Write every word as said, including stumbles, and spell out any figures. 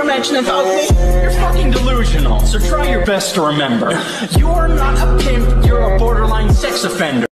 mentioning about me? You're fucking delusional, so try your best to remember. You're not a pimp, you're a borderline sex offender.